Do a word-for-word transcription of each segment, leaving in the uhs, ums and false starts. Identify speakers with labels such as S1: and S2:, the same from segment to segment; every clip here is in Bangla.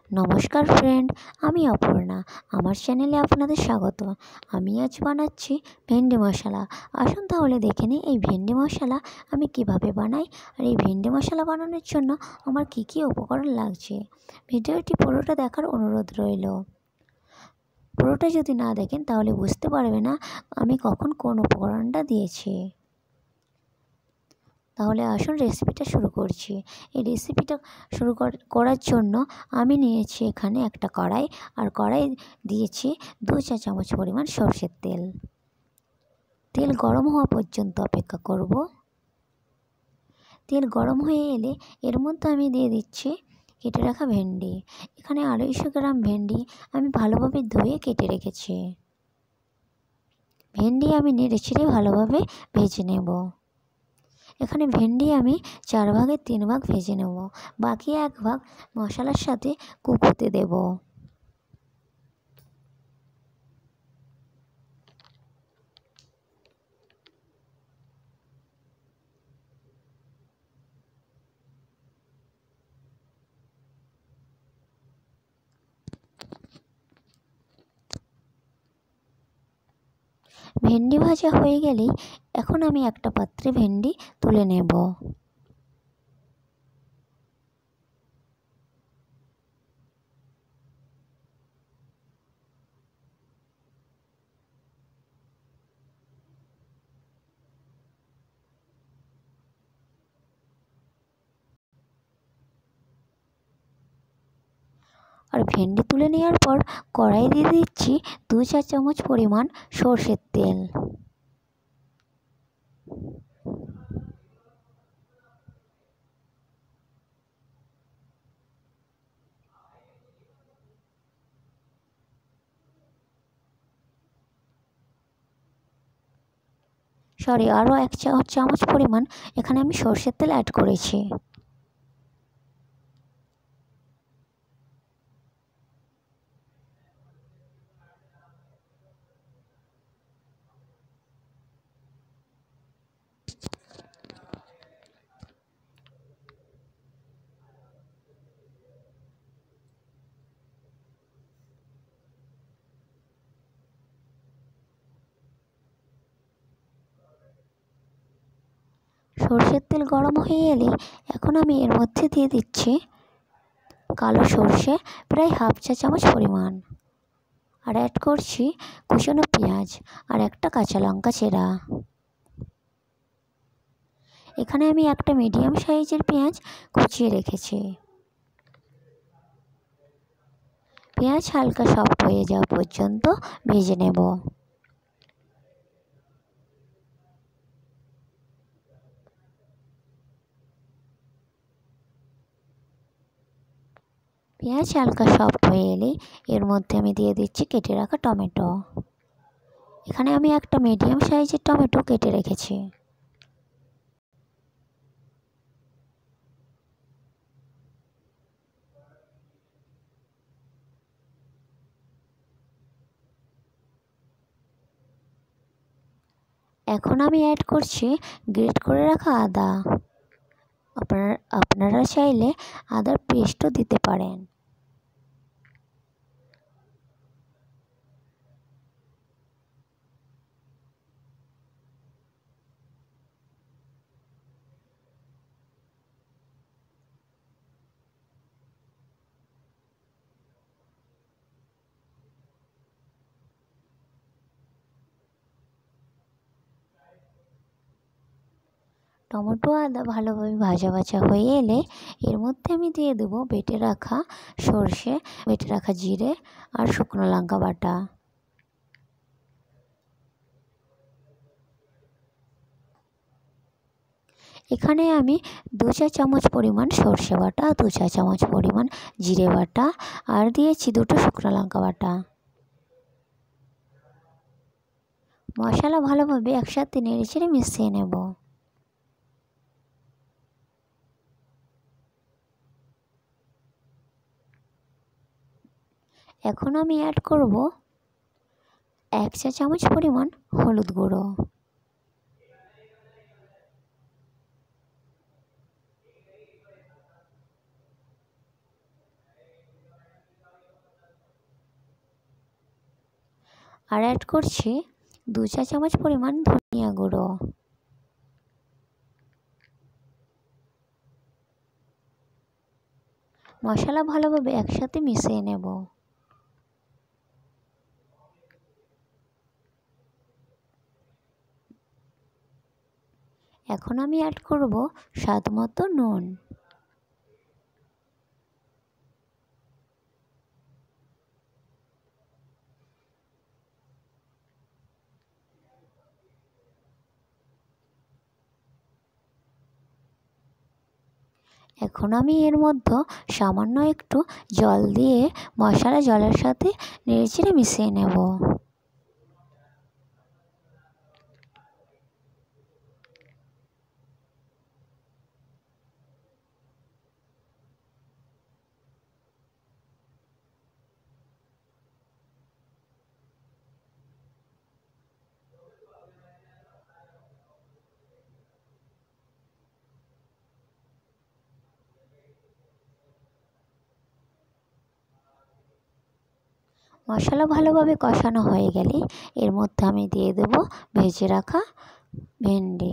S1: নমস্কার ফ্রেন্ড, আমি অপর্ণা। আমার চ্যানেলে আপনাদের স্বাগত। আমি আজ বানাচ্ছি ভেন্ডি মশলা। আসুন তাহলে দেখে নিই এই ভেন্ডি মশলা আমি কিভাবে বানাই, আর এই ভেন্ডি মশলা বানানোর জন্য আমার কি কি উপকরণ লাগছে। ভিডিওটি পুরোটা দেখার অনুরোধ রইল। পুরোটা যদি না দেখেন তাহলে বুঝতে পারবে না আমি কখন কোন উপকরণটা দিয়েছি। তাহলে আসুন রেসিপিটা শুরু করছি। এই রেসিপিটা শুরু করার জন্য আমি নিয়েছি এখানে একটা কড়াই, আর কড়াই দিয়েছি দু চা চামচ পরিমাণ সরষের তেল। তেল গরম হওয়া পর্যন্ত অপেক্ষা করব। তেল গরম হয়ে এলে এর মধ্যে আমি দিয়ে দিচ্ছি কেটে রাখা ভেন্ডি। এখানে আড়াইশো গ্রাম ভেন্ডি আমি ভালোভাবে ধুয়ে কেটে রেখেছি। ভেন্ডি আমি নেড়ে ছেড়ে ভালোভাবে ভেজে নেব। এখানে ভেন্ডি আমি চার ভাগের তিন ভাগ ভেজে নেব, বাকি এক ভাগ মশলার সাথে কুক হতে দেব। ভেন্ডি ভাজা হয়ে গেলেই এখন আমি একটা পাত্রে ভেন্ডি তুলে নেব। আর ভেন্ডি তুলে নেওয়ার পর কড়াই দিয়ে দিচ্ছি দু চা চামচ পরিমাণ সরষের তেল। সরি আরও এক চা চামচ পরিমাণ এখানে আমি সরষের তেল অ্যাড করেছি। সরষের তেল গরম হয়ে এলে এখন আমি এর মধ্যে দিয়ে দিচ্ছি কালো সর্ষে প্রায় হাফ চা চামচ পরিমাণ, আর অ্যাড করছি কুচনো পেঁয়াজ আর একটা কাঁচা লঙ্কা চেরা। এখানে আমি একটা মিডিয়াম সাইজের পেঁয়াজ কুচিয়ে রেখেছি। পেঁয়াজ হালকা সফট হয়ে যাওয়া পর্যন্ত ভেজে নেব। পেঁয়াজ হালকা সফট হয়ে এলেই এর মধ্যে আমি দিয়ে দিচ্ছি কেটে রাখা টমেটো। এখানে আমি একটা মিডিয়াম সাইজের টমেটো কেটে রেখেছি। এখন আমি অ্যাড করছি গ্রেট করে রাখা আদা। আপনারা আপনারা চাইলে আদার পেস্টও দিতে পারেন। টমেটো আদা ভালোভাবে ভাজা ভাজা হয়ে এলে এর মধ্যে আমি দিয়ে দেবো বেটে রাখা সর্ষে, বেটে রাখা জিরে আর শুকনো লঙ্কা বাটা। এখানে আমি দু চা চামচ পরিমাণ সর্ষে বাটা, দু চা চামচ পরিমাণ জিরে বাটা আর দিয়েছি দুটো শুকনো লঙ্কা বাটা। মশলা ভালোভাবে একসাথে নেড়ে চেড়ে মিশিয়ে নেব। এখন আমি অ্যাড করব এক চা চামচ পরিমাণ হলুদ গুঁড়ো। আর অ্যাড করছি দু চা চামচ পরিমাণ ধনিয়া গুঁড়ো। মশলা ভালোভাবে একসাথে মিশিয়ে নেব। এখন আমি অ্যাড করব স্বাদ মতো নুন। এখন আমি এর মধ্যে সামান্য একটু জল দিয়ে মশলা জলের সাথে নেড়েচেড়ে মিশিয়ে নেব। মশলা ভালোভাবে কষানো হয়ে গেলে এর মধ্যে আমি দিয়ে দেব ভেজে রাখা ভেন্ডি।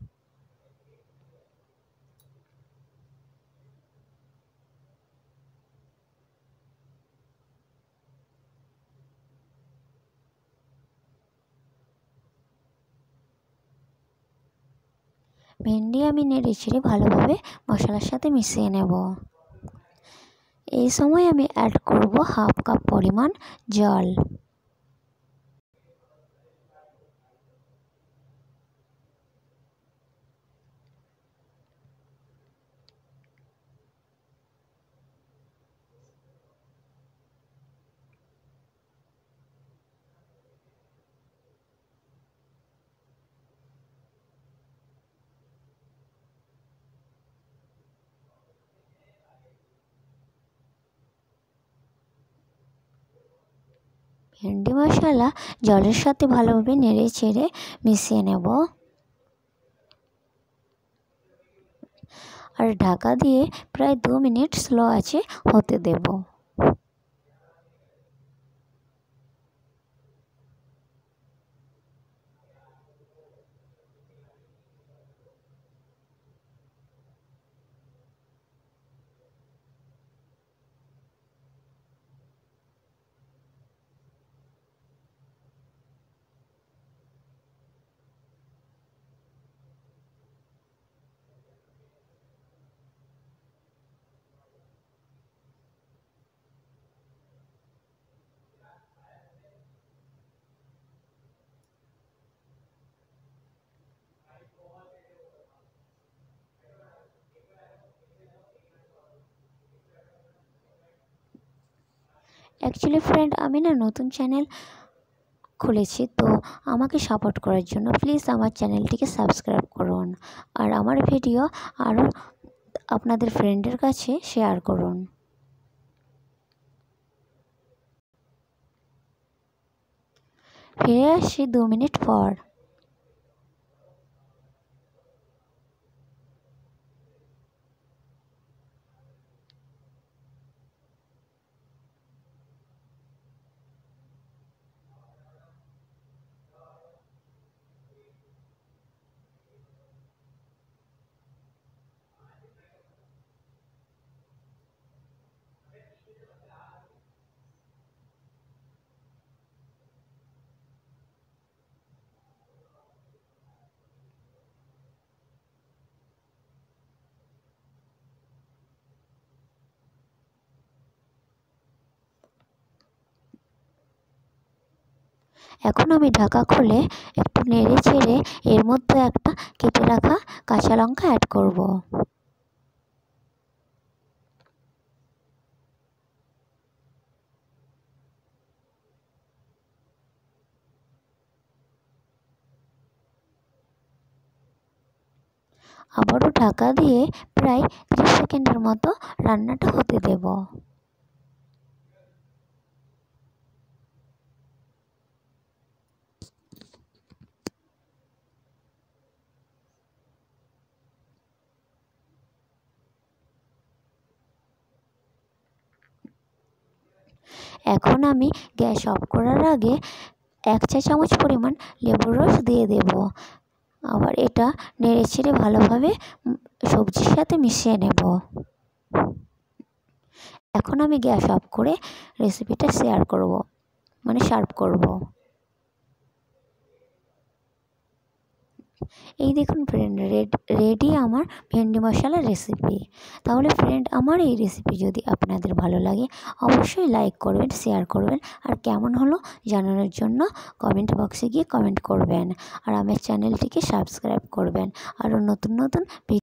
S1: ভেন্ডি আমি নেড়ে চেড়ে ভালোভাবে মশলার সাথে মিশিয়ে নেব। এই সময় আমি অ্যাড করব হাফ কাপ পরিমাণ জল। ভেন্ডি মশলা জলের সাথে ভালোভাবে নেড়ে চেড়ে মিশিয়ে নেব আর ঢাকা দিয়ে প্রায় দু মিনিট স্লো আঁচে হতে দেব। অ্যাকচুয়ালি ফ্রেন্ড, আমি না নতুন চ্যানেল খুলেছি, তো আমাকে সাপোর্ট করার জন্য প্লিজ আমার চ্যানেলটিকে সাবস্ক্রাইব করুন আর আমার ভিডিও আরও আপনাদের ফ্রেন্ডের কাছে শেয়ার করুন। ফিরে আসছি দু মিনিট পর। এখন আমি ঢাকা খুলে একটু নেড়ে চেড়ে এর মধ্যে একটা কেটে রাখা কাঁচা লঙ্কা অ্যাড করব। আবারও ঢাকা দিয়ে প্রায় ত্রিশ সেকেন্ডের মতো রান্নাটা হতে দেব। এখন আমি গ্যাস অফ করার আগে এক চা চামচ পরিমাণ লেবুর রস দিয়ে দেব। আবার এটা নেড়ে চেড়ে ভালোভাবে সবজির সাথে মিশিয়ে নেব। এখন আমি গ্যাস অফ করে রেসিপিটা শেয়ার করব, মানে সার্ভ করব। এই দেখুন ফ্রেন্ড, রেডি আমার ভেন্ডি মশলা রেসিপি। তাহলে ফ্রেন্ড, আমার এই রেসিপি যদি আপনাদের ভালো লাগে অবশ্যই লাইক করবেন, শেয়ার করবেন, আর কেমন হলো জানানোর জন্য কমেন্ট বক্সে গিয়ে কমেন্ট করবেন। আর আমার চ্যানেলটিকে সাবস্ক্রাইব করবেন, আরও নতুন নতুন ভিডিও